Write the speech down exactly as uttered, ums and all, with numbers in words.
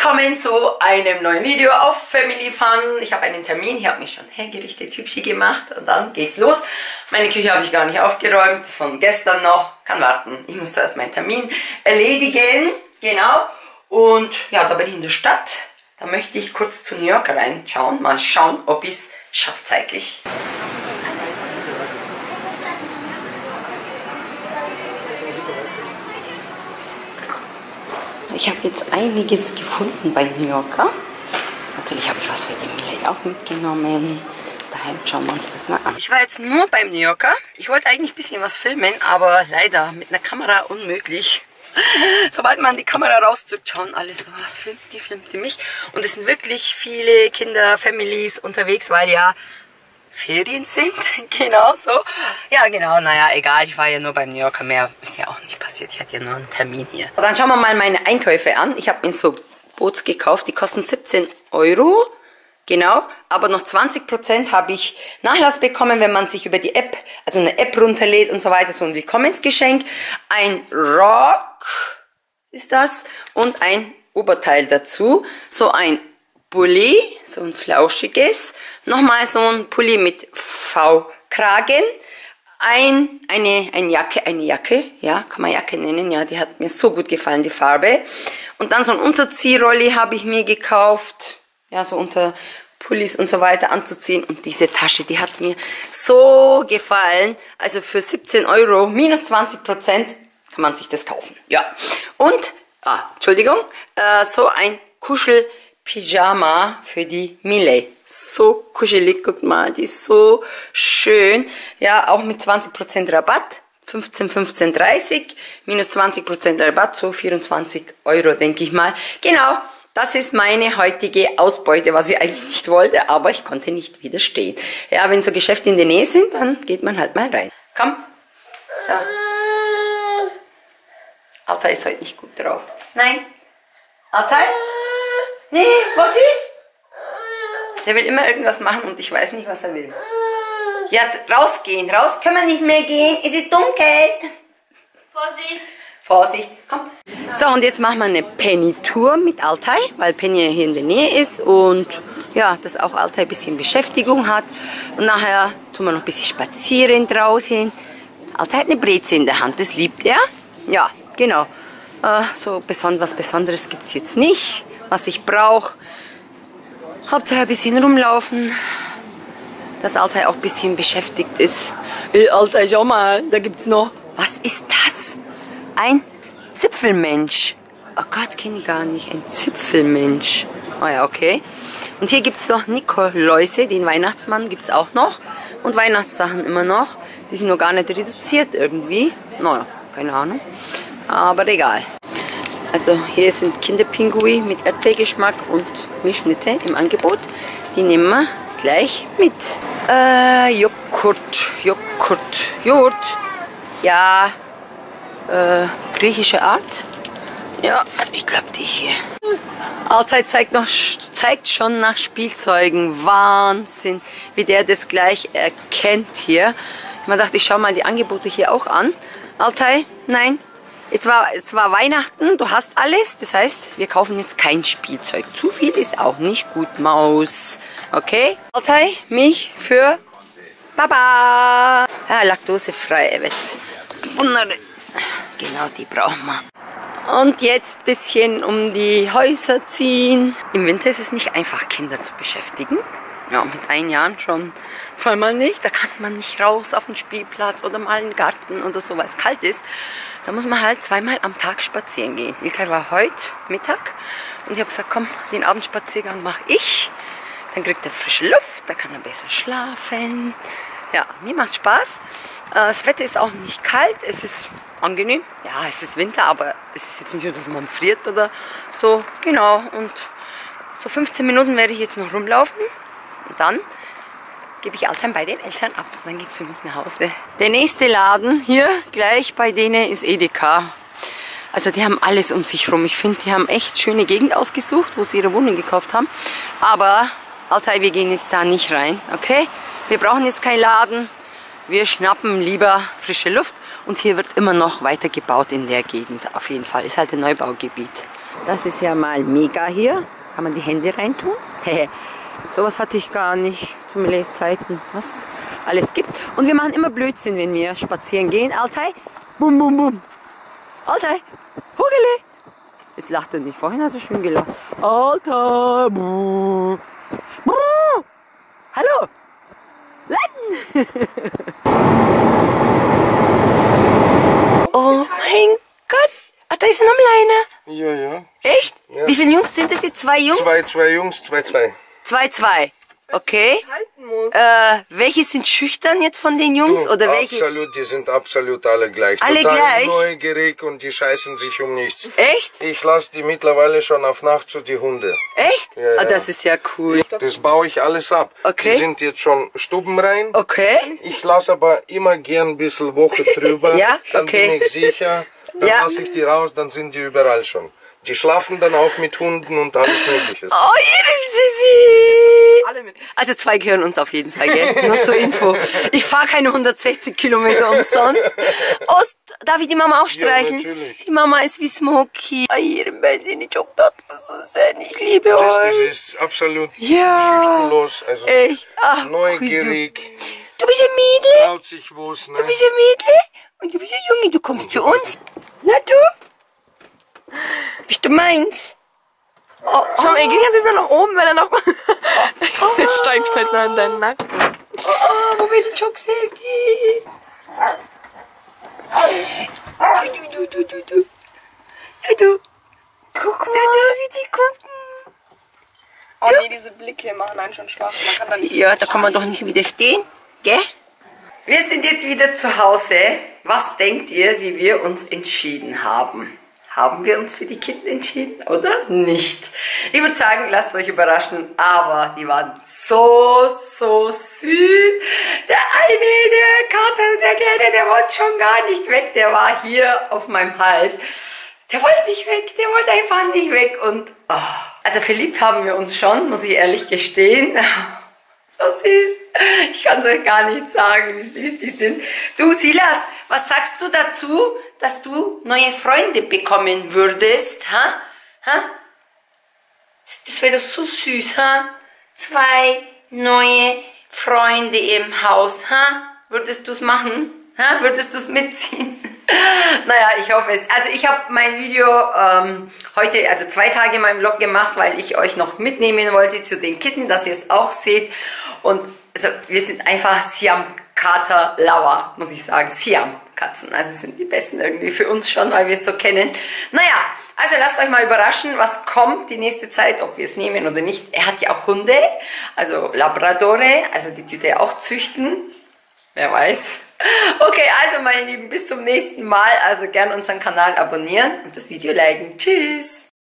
willkommen zu einem neuen Video auf Family Fun. Ich habe einen Termin, ich habe mich schon hergerichtet, hübschi gemacht und dann geht's los. Meine Küche habe ich gar nicht aufgeräumt, von gestern noch, kann warten. Ich muss zuerst meinen Termin erledigen, genau. Und ja, da bin ich in der Stadt. Da möchte ich kurz zu New York reinschauen, mal schauen, ob ich es schaffe zeitlich. Ich habe jetzt einiges gefunden bei New Yorker. Natürlich habe ich was für die Millie auch mitgenommen. Daheim schauen wir uns das mal an. Ich war jetzt nur beim New Yorker. Ich wollte eigentlich ein bisschen was filmen, aber leider mit einer Kamera unmöglich. Sobald man die Kamera rauszückt, schauen alle so, was filmt die, filmt die mich. Und es sind wirklich viele Kinder, Families unterwegs, weil ja Ferien sind, genau so. Ja, genau, naja, egal, ich war ja nur beim New Yorker, mehr ist ja auch nicht passiert, ich hatte ja nur einen Termin hier. Und dann schauen wir mal meine Einkäufe an. Ich habe mir so Boots gekauft, die kosten siebzehn Euro, genau, aber noch zwanzig Prozent habe ich Nachlass bekommen, wenn man sich über die App, also eine App runterlädt und so weiter, so ein Willkommensgeschenk. Ein Rock ist das und ein Oberteil dazu, so ein Pulli, so ein flauschiges, nochmal so ein Pulli mit V-Kragen, ein, eine, eine Jacke, eine Jacke, ja, kann man Jacke nennen, ja, die hat mir so gut gefallen, die Farbe. Und dann so ein Unterziehrolli habe ich mir gekauft, ja, so unter Pullis und so weiter anzuziehen. Und diese Tasche, die hat mir so gefallen, also für siebzehn Euro, minus zwanzig Prozent, kann man sich das kaufen, ja. Und, ah, Entschuldigung, äh, so ein Kuschel Pyjama für die Millie. So kuschelig, guckt mal, die ist so schön. Ja, auch mit zwanzig Prozent Rabatt. fünfzehn, fünfzehn, dreißig. Minus zwanzig Prozent Rabatt, so vierundzwanzig Euro, denke ich mal. Genau, das ist meine heutige Ausbeute, was ich eigentlich nicht wollte, aber ich konnte nicht widerstehen. Ja, wenn so Geschäfte in der Nähe sind, dann geht man halt mal rein. Komm. So. Alter ist heute nicht gut drauf. Nein. Alter? Nee, was ist? Der will immer irgendwas machen und ich weiß nicht, was er will. Ja, rausgehen. Raus können wir nicht mehr gehen. Es ist dunkel. Vorsicht. Vorsicht. Komm. So, und jetzt machen wir eine Penny-Tour mit Altai, weil Penny hier in der Nähe ist und ja, dass auch Altai ein bisschen Beschäftigung hat. Und nachher tun wir noch ein bisschen spazieren draußen. Altai hat eine Breze in der Hand, das liebt er. Ja, genau. Äh, so besonders, was Besonderes gibt es jetzt nicht. Was ich brauche. Hauptsache ein bisschen rumlaufen. Dass Altai auch ein bisschen beschäftigt ist. Hey, Altai, schau mal, da gibt's noch. Was ist das? Ein Zipfelmensch. Oh Gott, kenne ich gar nicht. Ein Zipfelmensch. Oh ja, okay. Und hier gibt es noch Nikoläuse, den Weihnachtsmann gibt es auch noch. Und Weihnachtssachen immer noch. Die sind noch gar nicht reduziert irgendwie. Naja, keine Ahnung. Aber egal. Also hier sind Kinderpingui mit Erdbeergeschmack und Milchschnitte im Angebot. Die nehmen wir gleich mit. Äh, Joghurt, Joghurt, Joghurt. Ja, äh, griechische Art. Ja, ich glaube die hier. Altai zeigt, noch, zeigt schon nach Spielzeugen. Wahnsinn, wie der das gleich erkennt hier. Ich mir dachte, ich schaue mal die Angebote hier auch an. Altai, nein. Jetzt war, jetzt war Weihnachten, du hast alles, das heißt, wir kaufen jetzt kein Spielzeug. Zu viel ist auch nicht gut, Maus. Okay? Altai, Milch für Baba. Ja, laktosefrei wird. Wunderbar. Genau, die brauchen wir. Und jetzt ein bisschen um die Häuser ziehen. Im Winter ist es nicht einfach, Kinder zu beschäftigen. Ja, mit ein Jahren schon zweimal nicht. Da kann man nicht raus auf den Spielplatz oder mal in den Garten oder so, weil es kalt ist. Da muss man halt zweimal am Tag spazieren gehen. Ilkay war heute Mittag und ich habe gesagt, komm, den Abendspaziergang mache ich. Dann kriegt er frische Luft, da kann er besser schlafen. Ja, mir macht Spaß. Das Wetter ist auch nicht kalt, es ist angenehm. Ja, es ist Winter, aber es ist jetzt nicht so, dass man friert oder so. Genau, und so fünfzehn Minuten werde ich jetzt noch rumlaufen und dann gebe ich Altai bei den Eltern ab. Dann geht es für mich nach Hause. Der nächste Laden hier gleich bei denen ist Edeka. Also die haben alles um sich rum. Ich finde, die haben echt schöne Gegend ausgesucht, wo sie ihre Wohnung gekauft haben. Aber Altai, wir gehen jetzt da nicht rein, okay? Wir brauchen jetzt keinen Laden. Wir schnappen lieber frische Luft. Und hier wird immer noch weiter gebaut in der Gegend. Auf jeden Fall. Ist halt ein Neubaugebiet. Das ist ja mal mega hier. Kann man die Hände reintun? Sowas hatte ich gar nicht zu Milets Zeiten, was alles gibt. Und wir machen immer Blödsinn, wenn wir spazieren gehen. Altai, bum, bum, bum. Altai, Vogele. Jetzt lacht er nicht. Vorhin hat er schön gelacht. Altai, buh. Buh. Hallo. Letten. Oh mein Gott. Ach, da ist noch einer. Ja, ja. Echt? Ja. Wie viele Jungs sind das jetzt? Zwei Jungs? Zwei, zwei Jungs, zwei, zwei. Zwei, zwei. Okay. Äh, welche sind schüchtern jetzt von den Jungs? Du, oder welche? Absolut, die sind absolut alle gleich. Alle Total gleich? neugierig und die scheißen sich um nichts. Echt? Ich lasse die mittlerweile schon auf Nacht zu die Hunde. Echt? Ja, ja. Ah, das ist ja cool. Das baue ich alles ab. Okay. Die sind jetzt schon stubenrein. Okay. Ich lasse aber immer gern ein bisschen Woche drüber. Ja, Dann okay. bin ich sicher. Dann Ja. lasse ich die raus, dann sind die überall schon. Die schlafen dann auch mit Hunden und alles Mögliche. Oh, ihr Sissi. Alle mit. Also zwei gehören uns auf jeden Fall, gell? Nur zur Info. Ich fahre keine hundertsechzig Kilometer umsonst. Ost, darf ich die Mama auch streicheln? Ja, natürlich. Die Mama ist wie Smokey. Ihren Benzin, çok tatlısın sen. Ich liebe Das, das euch. ist absolut Ja. schüchterlos. Also Echt? Ach, neugierig. Du bist ein Mädel. Traut sich was, ne? Du bist ein Mädel. Und du bist ein Junge. Du kommst zu uns. Na du? Bist du meins? Oh, schau mal, er geht jetzt wieder nach oben, wenn er noch. Er steigt halt noch in deinen Nacken. Oh, oh, wo bin ich schon gesehen? Du, du, du, du, du. Du, du. Guck mal. Du, du, wie die gucken. Oh nee, diese Blicke machen einen schon schwach. Man kann da nicht. Ja, da kann man doch nicht widerstehen, gell? Wir sind jetzt wieder zu Hause. Was denkt ihr, wie wir uns entschieden haben? Haben wir uns für die Kitten entschieden oder nicht? Ich würde sagen, lasst euch überraschen, aber die waren so, so süß. Der eine, der Kater, der Kleine, der wollte schon gar nicht weg. Der war hier auf meinem Hals. Der wollte nicht weg, der wollte einfach nicht weg. Und oh, also verliebt haben wir uns schon, muss ich ehrlich gestehen. So süß. Ich kann es euch gar nicht sagen, wie süß die sind. Du, Silas, was sagst du dazu, dass du neue Freunde bekommen würdest? Ha? Ha? Das wäre doch so süß, ha? Zwei neue Freunde im Haus, ha? Würdest du es machen? Ha? Würdest du es mitziehen? Naja, ich hoffe es. Also ich habe mein Video ähm, heute, also zwei Tage in meinem Vlog gemacht, weil ich euch noch mitnehmen wollte zu den Kitten, dass ihr es auch seht. Und also, wir sind einfach Siam-Kater-Lover, muss ich sagen. Siam-Katzen, also sind die besten irgendwie für uns schon, weil wir es so kennen. Naja, also lasst euch mal überraschen, was kommt die nächste Zeit, ob wir es nehmen oder nicht. Er hat ja auch Hunde, also Labradore, also die tut er auch züchten. Wer weiß. Okay, also meine Lieben, bis zum nächsten Mal. Also gern unseren Kanal abonnieren und das Video liken. Tschüss.